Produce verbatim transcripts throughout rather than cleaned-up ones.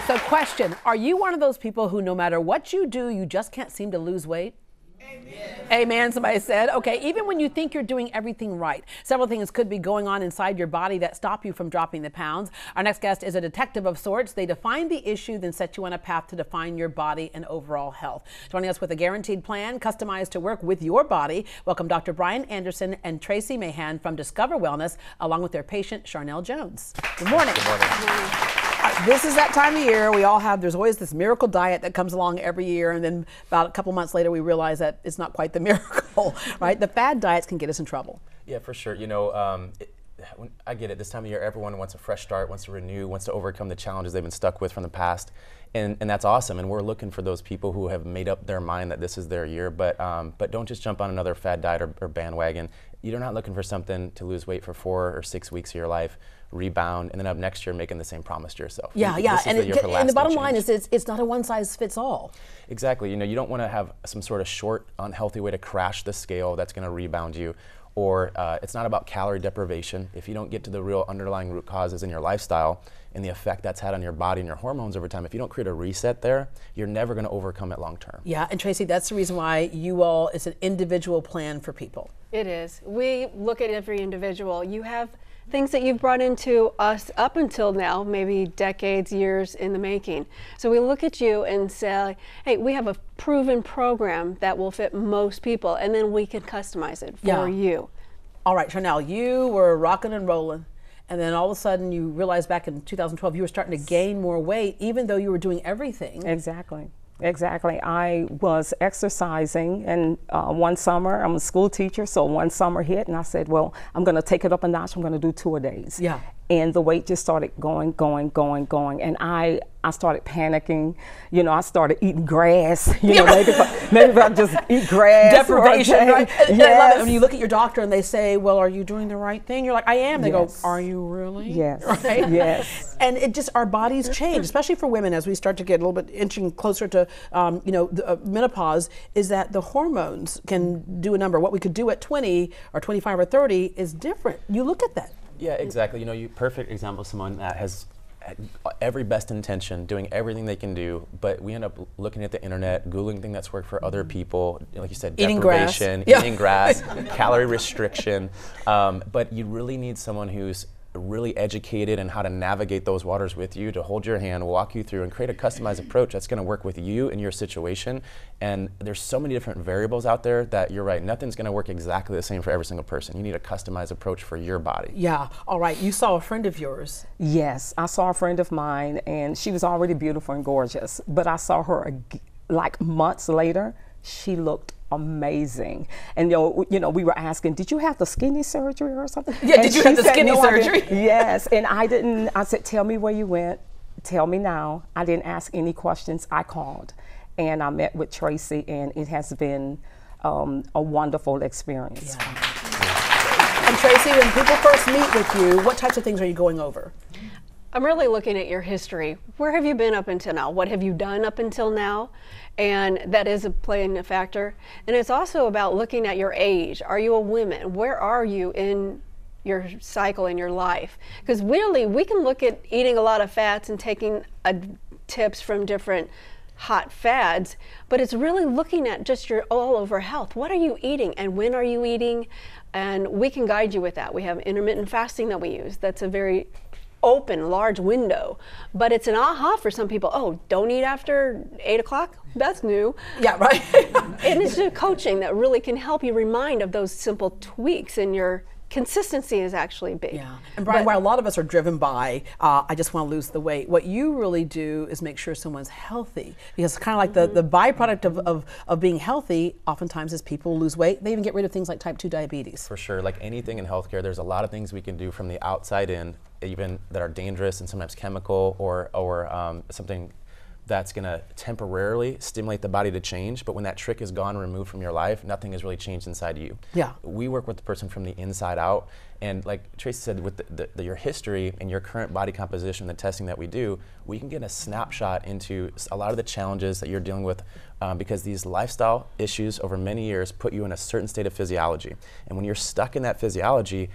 So question, are you one of those people who no matter what you do, you just can't seem to lose weight? Amen. Amen, somebody said. Okay, even when you think you're doing everything right, several things could be going on inside your body that stop you from dropping the pounds. Our next guest is a detective of sorts. They define the issue, then set you on a path to define your body and overall health. Joining us with a guaranteed plan, customized to work with your body, welcome Doctor Brian Anderson and Traci Mahan from Discover Wellness, along with their patient, Charnel Jones. Good morning. Good morning. Good morning. This is that time of year we all have, there's always this miracle diet that comes along every year, and then about a couple months later we realize that it's not quite the miracle, right? The fad diets can get us in trouble. Yeah, for sure. You know, um, it, when, I get it. This time of year, everyone wants a fresh start, wants to renew, wants to overcome the challenges they've been stuck with from the past, and, and that's awesome. And we're looking for those people who have made up their mind that this is their year, but um, but don't just jump on another fad diet or, or bandwagon. You're not looking for something to lose weight for four or six weeks of your life, rebound, and then up next year making the same promise to yourself. Yeah, yeah, and, the, it, and the bottom line is it's, it's not a one size fits all. Exactly. You know, you don't want to have some sort of short, unhealthy way to crash the scale that's going to rebound you. Or uh, it's not about calorie deprivation. If you don't get to the real underlying root causes in your lifestyle and the effect that's had on your body and your hormones over time, if you don't create a reset there, you're never going to overcome it long term. Yeah, and Traci, that's the reason why you all, it's an individual plan for people. It is. We look at every individual. You have things that you've brought into us up until now, maybe decades, years in the making. So we look at you and say, hey, we have a proven program that will fit most people, and then we can customize it for yeah. you. All right, Charnel, you were rocking and rolling, and then all of a sudden you realized back in two thousand twelve you were starting to gain more weight, even though you were doing everything. Exactly. Exactly. I was exercising, and uh, one summer, I'm a school teacher, so one summer hit, and I said, well, I'm going to take it up a notch. I'm going to do two-a-days. Yeah. And the weight just started going, going, going, going, and I, I started panicking. You know, I started eating grass. You know, maybe if I, maybe if I just eat grass. Deprivation, right? Yes. And I love it when you look at your doctor and they say, well, are you doing the right thing? You're like, I am. They yes. go, are you really? Yes. Right? Yes. And it just, our bodies change, especially for women as we start to get a little bit inching closer to, um, you know, the, uh, menopause, is that the hormones can do a number. What we could do at twenty or twenty-five or thirty is different. You look at that. Yeah, exactly. You know, you perfect example of someone that has every best intention, doing everything they can do, but we end up looking at the internet, Googling things that's worked for other people, like you said, eating deprivation, grass. eating Yeah. grass, calorie restriction. Um, but you really need someone who's really educated in how to navigate those waters with you, to hold your hand, walk you through, and create a customized approach that's going to work with you and your situation. And there's so many different variables out there that you're right, nothing's going to work exactly the same for every single person. You need a customized approach for your body. Yeah. All right. You saw a friend of yours. Yes, I saw a friend of mine, and she was already beautiful and gorgeous, but I saw her like months later. She looked amazing. And you know, you know, we were asking, did you have the skinny surgery or something? Yeah, and did you she have the said, skinny no, I surgery? didn't. Yes, and I didn't, I said, tell me where you went, tell me now. I didn't ask any questions, I called. And I met with Traci, and it has been um, a wonderful experience. Yeah. Yeah. And Traci, when people first meet with you, what types of things are you going over? I'm really looking at your history. Where have you been up until now? What have you done up until now? And that is a playing a factor. And it's also about looking at your age. Are you a woman? Where are you in your cycle in your life? Because really, we can look at eating a lot of fats and taking uh, tips from different hot fads, but it's really looking at just your all over health. What are you eating and when are you eating? And we can guide you with that. We have intermittent fasting that we use. That's a very open, large window, but it's an aha for some people. Oh, don't eat after eight o'clock? That's new. Yeah, right. And it's just coaching that really can help you remind of those simple tweaks, and your consistency is actually big. Yeah, and Brian, but, while a lot of us are driven by, uh, I just want to lose the weight, what you really do is make sure someone's healthy, because it's kind of like mm-hmm. the, the byproduct of, of, of being healthy oftentimes is people lose weight. They even get rid of things like type two diabetes. For sure, like anything in healthcare, there's a lot of things we can do from the outside in, even that are dangerous and sometimes chemical, or, or um, something that's going to temporarily stimulate the body to change, but when that trick is gone, removed from your life, nothing has really changed inside you. Yeah. We work with the person from the inside out, and like Traci said, with the, the, the, your history and your current body composition, the testing that we do, we can get a snapshot into a lot of the challenges that you're dealing with, um, because these lifestyle issues over many years put you in a certain state of physiology. And when you're stuck in that physiology,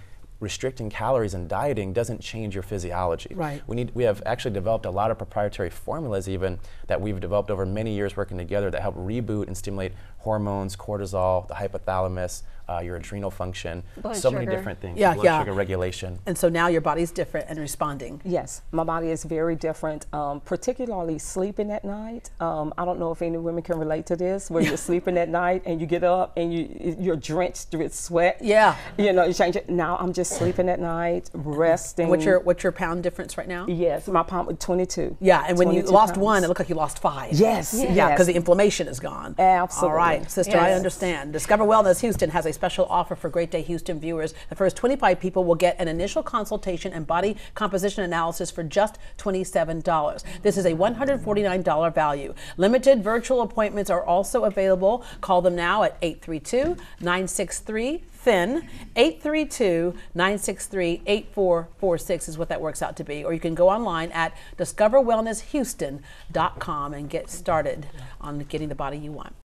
restricting calories and dieting doesn't change your physiology. Right. We need. We have actually developed a lot of proprietary formulas even that we've developed over many years working together that help reboot and stimulate hormones, cortisol, the hypothalamus, uh, your adrenal function, Blood so sugar. many different things. Yeah, blood yeah. sugar regulation. And so now your body's different and responding. Yes, my body is very different, um, particularly sleeping at night. Um, I don't know if any women can relate to this, where you're sleeping at night and you get up and you, you're drenched with sweat. Yeah. You know, you change it. Now I'm just sleeping at night, resting. What's your what's your pound difference right now? Yes, my pound was twenty-two. Yeah, and when you twenty-two lost pounds. one, it looked like you lost five. Yes, Yeah, yes. because the inflammation is gone. Absolutely. All right, sister, I Yes. understand. Discover Wellness Houston has a special offer for Great Day Houston viewers. The first twenty-five people will get an initial consultation and body composition analysis for just twenty-seven dollars. This is a one hundred forty-nine dollars value. Limited virtual appointments are also available. Call them now at eight three two, nine six three, F I N. eight three two, nine six three, eight four four six is what that works out to be. Or you can go online at discover wellness houston dot com and get started on getting the body you want.